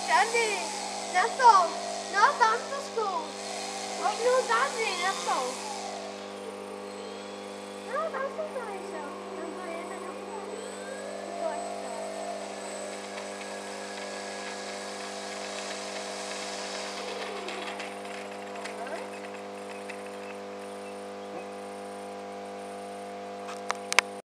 tady, na to, no tam to zkus. Možnou tady, na to. No, tam jsem to